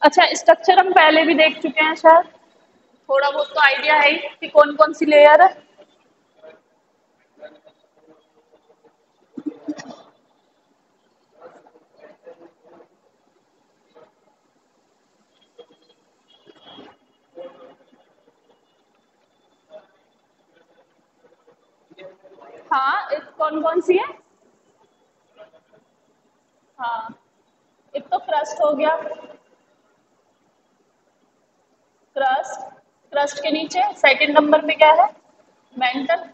अच्छा, स्ट्रक्चर हम पहले भी देख चुके हैं शायद, थोड़ा बहुत तो आइडिया है ही कि कौन कौन सी लेयर है। हाँ, एक कौन कौन सी है? हाँ, एक तो क्रस्ट हो गया, क्रस्ट। क्रस्ट के नीचे सेकंड नंबर पे क्या है? मेंटल।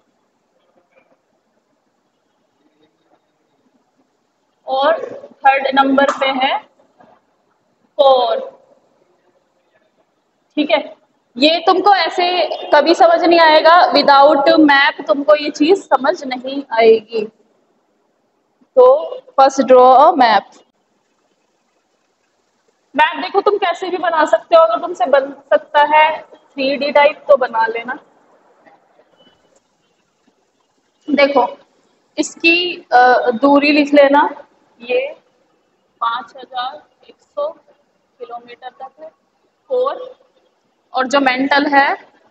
और थर्ड नंबर पे है कोर। ठीक है, ये तुमको ऐसे कभी समझ नहीं आएगा, विदाउट मैप तुमको ये चीज समझ नहीं आएगी। तो first draw a map. Map देखो तुम कैसे भी बना सकते हो, अगर तुमसे बन सकता है 3D टाइप तो बना लेना। देखो, इसकी दूरी लिख लेना, ये 5100 किलोमीटर तक है कोर। और जो मेंटल है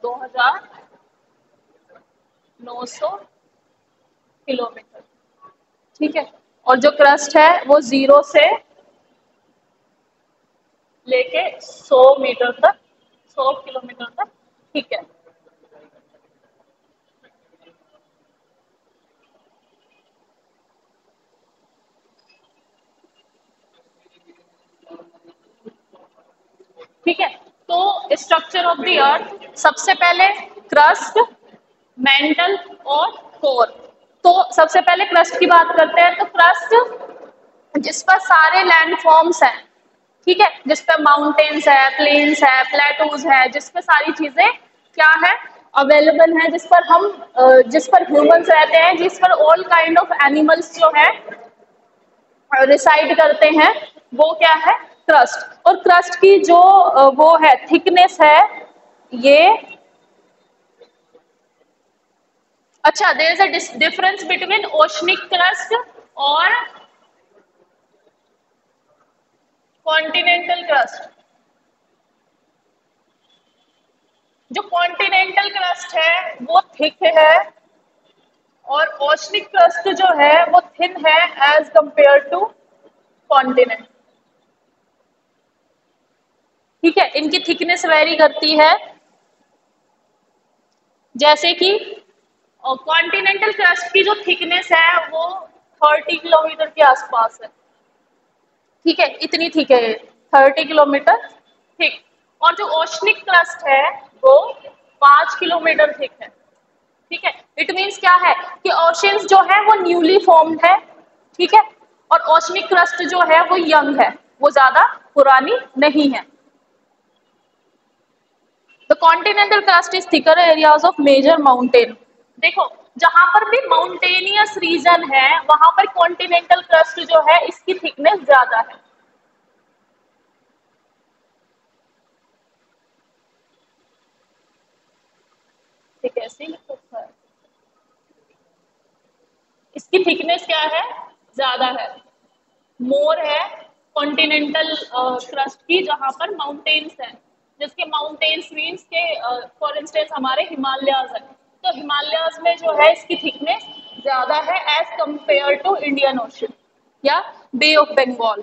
2900 किलोमीटर। ठीक है, और जो क्रस्ट है वो 0 से लेके 100 मीटर तक, 100 किलोमीटर तक। ठीक है, ठीक है। तो स्ट्रक्चर ऑफ द अर्थ, सबसे पहले क्रस्ट, मेंटल और कोर। तो सबसे पहले क्रस्ट की बात करते हैं। तो क्रस्ट जिस पर सारे लैंड फॉर्म्स हैं, ठीक है, जिस पर माउंटेन्स है, प्लेन्स है, प्लेटूज है, जिस पर सारी चीजें क्या है, अवेलेबल है, जिस पर ह्यूमंस रहते हैं, जिस पर ऑल काइंड ऑफ एनिमल्स जो है रिसाइड करते हैं, वो क्या है? क्रस्ट। और क्रस्ट की जो वो है थिकनेस है ये, अच्छा, there is a difference between oceanic crust और कॉन्टिनेंटल क्रस्ट। जो कॉन्टिनेंटल क्रस्ट है वो थिक है, और ओशनिक क्रस्ट जो है वो थिन है एज कंपेयर टू कॉन्टिनेंट। ठीक है, इनकी थिकनेस वेरी करती है। जैसे कि कॉन्टिनेंटल क्रस्ट की जो थिकनेस है वो 30 किलोमीटर के आसपास है। ठीक है, इतनी थिक है, 30 किलोमीटर थिक। और जो ओशनिक क्रस्ट है वो 5 किलोमीटर थिक है। ठीक है, इट मीन्स क्या है कि ओशियंस जो है वो न्यूली फॉर्म्ड है। ठीक है, और ओशनिक क्रस्ट जो है वो यंग है, वो ज्यादा पुरानी नहीं है। The continental crust is thicker areas of major mountain. देखो, जहां पर भी माउंटेनियस रीजन है वहां पर कॉन्टिनेंटल क्रस्ट जो है इसकी थिकनेस ज्यादा है। ठीक है, ऐसे ही लिख सकता है, इसकी थिकनेस क्या है? ज्यादा है, मोर है कॉन्टिनेंटल क्रस्ट की, जहां पर माउंटेन्स है, जिसके माउंटेन्स मीन्स के फॉर इंस्टेंस हमारे हिमालयाज है। तो हिमालयाज में जो है इसकी थिकनेस ज्यादा है as compare to Indian ocean या बे ऑफ बंगाल।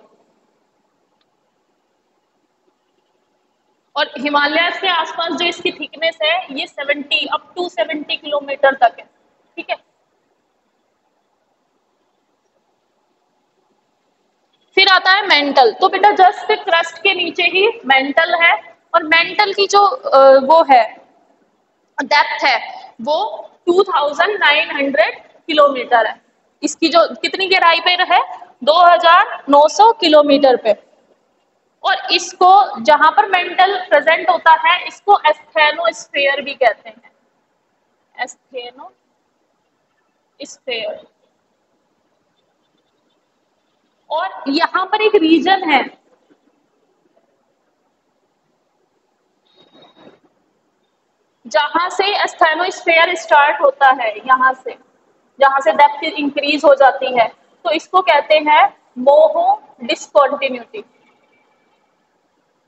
और हिमालय के आसपास जो इसकी थिकनेस है ये 70 अप टू 70 किलोमीटर तक है। ठीक है, फिर आता है मेंटल। तो बेटा जस्ट क्रस्ट के नीचे ही मेंटल है, और मेंटल की जो वो है डेप्थ है वो 2900 किलोमीटर है। इसकी जो कितनी गहराई पे है? 2900 किलोमीटर पे। और इसको, जहां पर मेंटल प्रेजेंट होता है, इसको एस्थेनोस्फेयर भी कहते हैं। एस्थेनोस्फेयर। और यहाँ पर एक रीजन है जहां से एस्थेनोस्फेयर स्टार्ट होता है, यहाँ से, जहां से डेप्थ इंक्रीज हो जाती है, तो इसको कहते हैं मोहो डिस्कॉन्टिन्यूटी।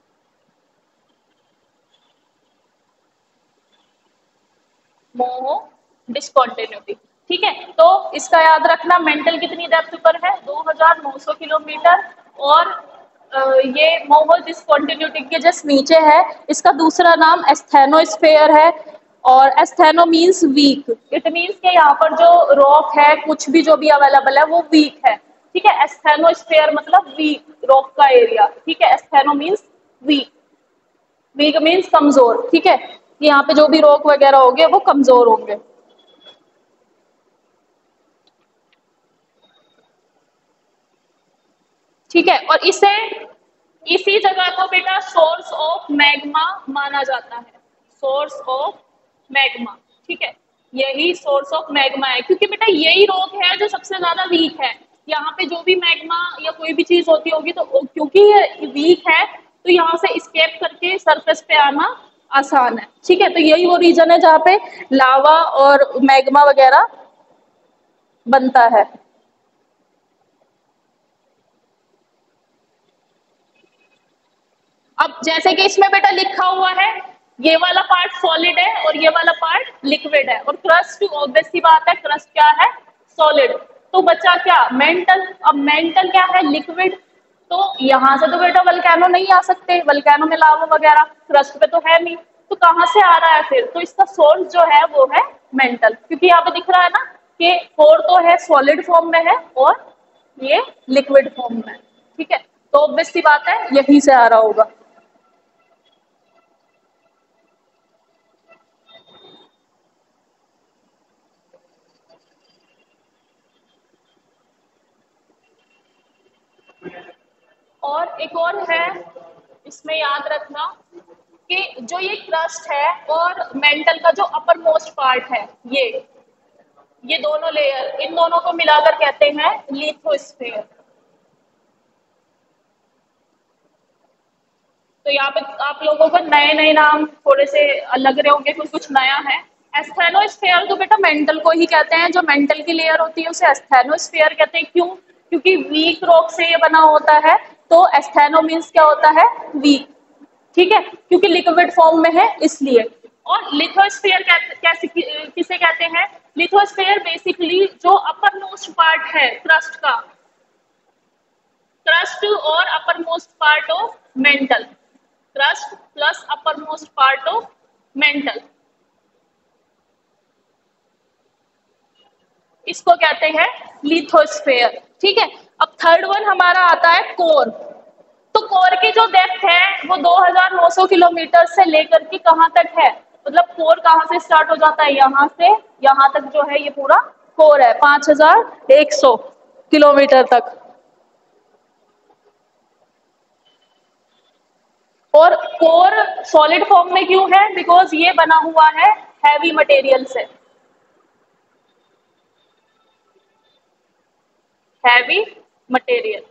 मोहो डिस्कॉन्टिन्यूटी। ठीक है, तो इसका याद रखना, मेंटल कितनी डेप्थ पर है, 2900 किलोमीटर, और ये मोहो डिस्कॉन्टिन्यूटी के जस्ट नीचे है। इसका दूसरा नाम एस्थेनोस्फेयर है, और astheno means weak, it means के यहाँ पर जो रॉक है, कुछ भी जो भी अवेलेबल है वो वीक है। ठीक है, एस्थेनोस्फेयर मतलब वीक रॉक का एरिया। ठीक है, astheno means weak, weak means कमजोर। ठीक है, यहाँ पे जो भी रॉक वगैरह होंगे वो कमजोर होंगे। ठीक है, और इसी जगह को बेटा सोर्स ऑफ मैग्मा माना जाता है, सोर्स ऑफ मैग्मा। ठीक है, यही सोर्स ऑफ मैग्मा है, क्योंकि बेटा यही रॉक है जो सबसे ज्यादा वीक है। यहाँ पे जो भी मैग्मा या कोई भी चीज होती होगी तो क्योंकि ये वीक है तो यहाँ से स्केप करके सरफेस पे आना आसान है। ठीक है, तो यही वो रीजन है जहाँ पे लावा और मैग्मा वगैरह बनता है। अब जैसे कि इसमें बेटा लिखा हुआ है, ये वाला पार्ट सॉलिड है और ये वाला पार्ट लिक्विड है, और क्रस्ट ऑब्वियस सी बात है, क्रस्ट क्या है, सॉलिड। तो बचा क्या, मेंटल। अब मेंटल क्या है, लिक्विड। तो यहां से तो बेटा वल्केनो नहीं आ सकते, वल्केनो में लावा वगैरह क्रस्ट पे तो है नहीं, तो कहाँ से आ रहा है फिर, तो इसका सोर्स जो है वो है मेंटल, क्योंकि यहाँ पे दिख रहा है ना कि कोर तो है सॉलिड फॉर्म में है और ये लिक्विड फॉर्म में। ठीक है, तो ऑब्वियस सी बात है यहीं से आ रहा होगा। और एक और है, इसमें याद रखना कि जो ये क्रस्ट है और मेंटल का जो अपर मोस्ट पार्ट है, ये दोनों लेयर, इन दोनों को मिलाकर कहते हैं लिथोस्फेयर। तो यहाँ पे आप लोगों को नए नए नाम थोड़े से लग रहे होंगे, कुछ कुछ नया है। एस्थेनोस्फेयर तो बेटा मेंटल को ही कहते हैं, जो मेंटल की लेयर होती है उसे एस्थेनोस्फेयर कहते हैं। क्यों, क्योंकि वीक रॉक से ये बना होता है, तो एस्थेनो मीन्स क्या होता है, वीक। ठीक है, क्योंकि लिक्विड फॉर्म में है इसलिए। और लिथोस्फेयर कैसे किसे कहते हैं, लिथोस्फेयर बेसिकली जो अपर मोस्ट पार्ट है क्रस्ट का, क्रस्ट और upper most part of mantle, crust plus upper most part of mantle, इसको कहते हैं लिथोस्फेयर। ठीक है, अब थर्ड वन हमारा आता है कोर। तो कोर की जो डेप्थ है वो 2900 किलोमीटर से लेकर के कहां तक है, मतलब कोर कहां से स्टार्ट हो जाता है, यहां से यहां तक जो है ये पूरा कोर है, 5100 किलोमीटर तक। और कोर सॉलिड फॉर्म में क्यों है, बिकॉज ये बना हुआ है हैवी मटेरियल से। हैवी मटेरियल,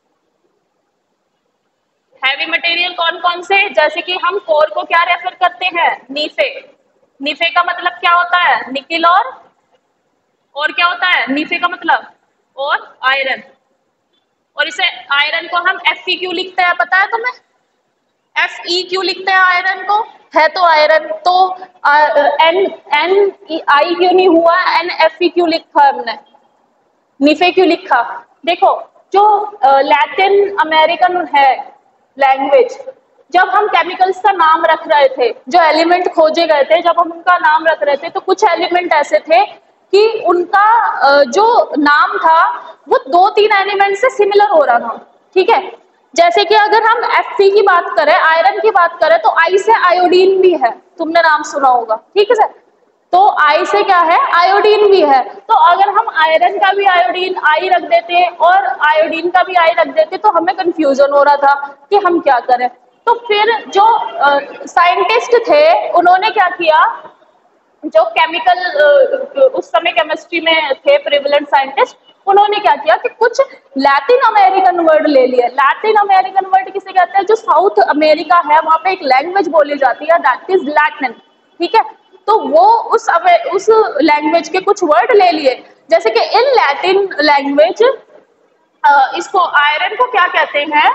हैवी मटेरियल कौन कौन से, जैसे कि हम कोर को क्या रेफर करते हैं, नीफे। नीफे का मतलब क्या होता है, निकिल, और क्या होता है नीफे का मतलब, और आयरन। और इसे आयरन को हम Fe क्यों लिखते हैं, पता है तुम्हें, Fe क्यों लिखते हैं आयरन को, है तो आयरन, तो एन एन आई क्यों नहीं हुआ, Fe क्यों लिखा हमने, नीफे क्यों लिखा। देखो, जो लैटिन अमेरिकन है लैंग्वेज, जब हम केमिकल्स का नाम रख रहे थे, जो एलिमेंट खोजे गए थे, जब हम उनका नाम रख रहे थे, तो कुछ एलिमेंट ऐसे थे कि उनका जो नाम था वो दो तीन एलिमेंट से सिमिलर हो रहा था। ठीक है, जैसे कि अगर हम Fe की बात करें, आयरन की बात करें, तो आई से आयोडीन भी है, तुमने नाम सुना होगा। ठीक है सर, तो आई से क्या है, आयोडीन भी है। तो अगर हम आयरन का भी आयोडीन आई रख देते और आयोडीन का भी आई रख देते तो हमें कंफ्यूजन हो रहा था कि हम क्या करें। तो फिर जो साइंटिस्ट थे उन्होंने क्या किया, जो केमिकल उस समय केमिस्ट्री में थे प्रिविलेंट साइंटिस्ट, उन्होंने क्या किया कि कुछ लैटिन अमेरिकन वर्ड ले लिए। लैटिन अमेरिकन वर्ड किसे कहते हैं, जो साउथ अमेरिका है वहां पे एक लैंग्वेज बोली जाती है, दैट इज लैटिन। ठीक है, तो वो उस लैंग्वेज के कुछ वर्ड ले लिए, जैसे कि इन लैटिन लैंग्वेज इसको आयरन को क्या कहते हैं,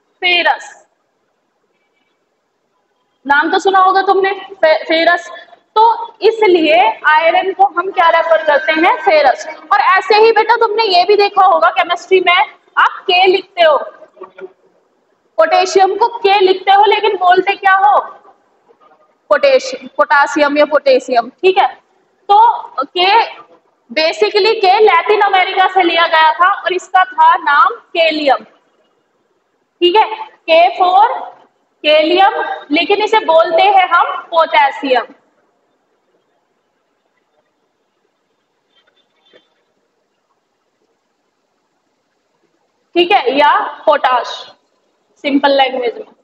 फेरस। नाम तो सुना होगा तुमने, फेरस। तो इसलिए आयरन को हम क्या रेफर करते हैं, फेरस। और ऐसे ही बेटा तुमने ये भी देखा होगा केमिस्ट्री में, आप के लिखते हो, पोटेशियम को के लिखते हो लेकिन बोलते क्या हो, पोटेशियम, पोटासियम या पोटेशियम, ठीक है। तो के बेसिकली के लैटिन अमेरिका से लिया गया था और इसका था नाम केलियम, ठीक है, के फॉर केलियम, लेकिन इसे बोलते हैं हम पोटेशियम, ठीक है, या पोटाश, सिंपल लैंग्वेज में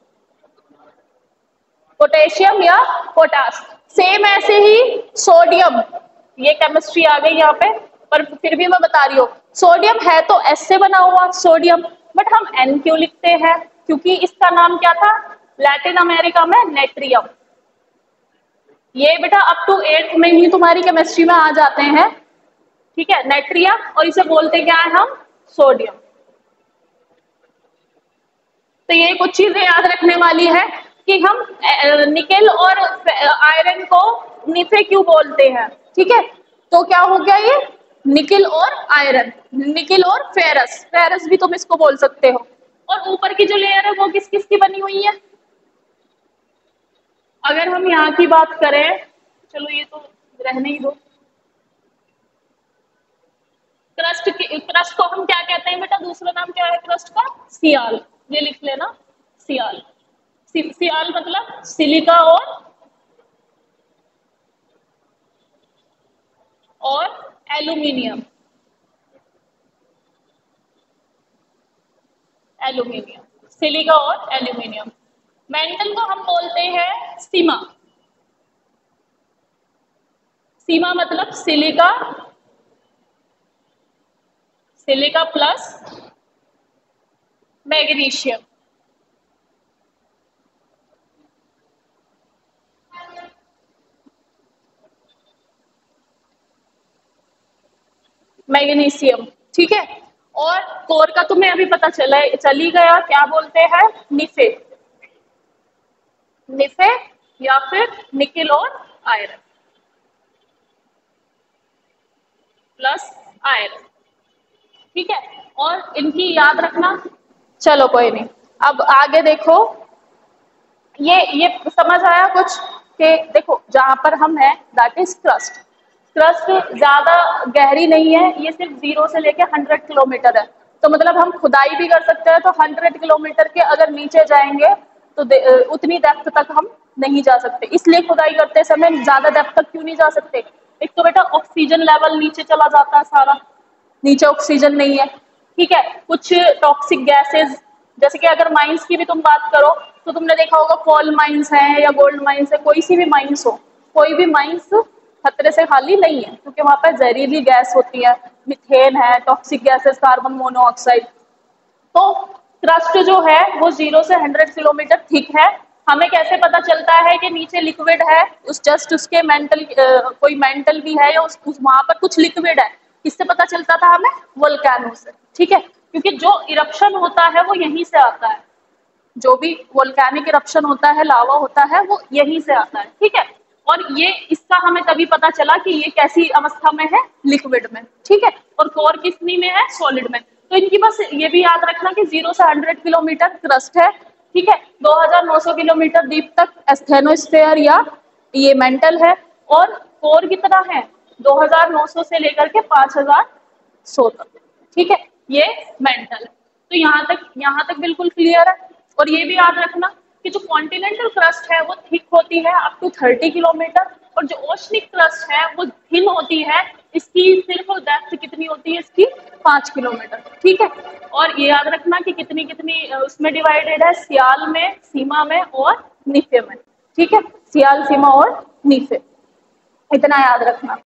पोटेशियम या पोटाश। सेम ऐसे ही सोडियम, ये केमिस्ट्री आ गई यहाँ पे, पर फिर भी मैं बता रही हूँ, सोडियम है तो एस से बना हुआ सोडियम, बट हम एन क्यों लिखते हैं, क्योंकि इसका नाम क्या था लैटिन अमेरिका में, नेट्रियम। ये बेटा अप टू 8th में ही तुम्हारी केमिस्ट्री में आ जाते हैं, ठीक है, नेट्रियम, और इसे बोलते क्या है हम, सोडियम। तो ये कुछ चीजें याद रखने वाली है कि हम निकेल और आयरन को निफे क्यों बोलते हैं, ठीक है। तो क्या हो गया ये, निकिल और आयरन, निकिल और फेरस, फेरस भी तुम इसको बोल सकते हो। और ऊपर की जो लेयर है वो किस किस की बनी हुई है, अगर हम यहाँ की बात करें, चलो ये तो रहने ही दो, क्रस्ट को हम क्या कहते हैं बेटा, दूसरा नाम क्या है क्रस्ट का, सियाल, ये लिख लेना, सियाल। सियाल मतलब सिलिका और एल्यूमिनियम, एल्यूमिनियम, सिलिका और एल्यूमिनियम। मेंटल को हम बोलते हैं सीमा, सीमा मतलब silica, silica plus magnesium, magnesium, ठीक है। और कोर का तुम्हें अभी पता चल ही गया, क्या बोलते हैं, निफे, निफे या फिर निकिल और आयरन प्लस आयरन, ठीक है। और इनकी याद रखना, चलो कोई नहीं, अब आगे देखो, ये समझ आया कुछ, कि देखो जहां पर हम है दैट इज क्रस्ट, क्रस्ट ज्यादा गहरी नहीं है, ये सिर्फ 0 से लेके 100 किलोमीटर है, तो मतलब हम खुदाई भी कर सकते हैं, तो 100 किलोमीटर के अगर नीचे जाएंगे तो उतनी डेप्थ तक हम नहीं जा सकते, इसलिए खुदाई करते समय ज्यादा डेप्थ तक क्यों नहीं जा सकते, एक तो बेटा ऑक्सीजन लेवल नीचे चला जाता है सारा, नीचे ऑक्सीजन नहीं है, ठीक है, कुछ टॉक्सिक गैसेस, जैसे कि अगर माइंस की भी तुम बात करो तो तुमने देखा होगा कोल माइंस है या गोल्ड माइंस है, कोई सी भी माइंस हो, कोई भी माइंस खतरे से खाली नहीं है, क्योंकि वहां पर जहरीली गैस होती है, मिथेन है, टॉक्सिक गैसेस, कार्बन मोनोऑक्साइड। तो क्रस्ट जो है वो 0 से 100 किलोमीटर थिक है। हमें कैसे पता चलता है कि नीचे लिक्विड है, उस जस्ट उसके मेंटल कोई मेंटल भी है या वहां पर कुछ लिक्विड है, किससे पता चलता था हमें, वोल्केनो से, ठीक है, क्योंकि जो इरप्शन होता है वो यहीं से आता है, जो भी वोल्केनिक इरप्शन होता है, लावा होता है, वो यहीं से आता है, ठीक है। और ये इसका हमें तभी पता चला कि ये कैसी अवस्था में है, लिक्विड में, ठीक है, और कोर किसनी में है, सॉलिड में। तो इनकी बस ये भी याद रखना कि 0 से 100 किलोमीटर क्रस्ट है, ठीक है, 2900 किलोमीटर डीप तक एस्थेनोस्फेयर या ये मेंटल है, और कोर कितना है 2900 से लेकर के 5100 तक, ठीक है, ये मेंटल है। तो यहाँ तक बिल्कुल क्लियर है। और ये भी याद रखना कि जो कॉन्टिनेंटल क्रस्ट है वो थिक होती है अप टू 30 किलोमीटर, और जो ओशनिक क्रस्ट है वो थिन होती है, इसकी सिर्फ डेप्थ कितनी होती है, इसकी 5 किलोमीटर, ठीक है। और ये याद रखना कि कितनी कितनी उसमें डिवाइडेड है, सियाल में, सीमा में और नीफे में, ठीक है, सियाल, सीमा और नीफे, इतना याद रखना।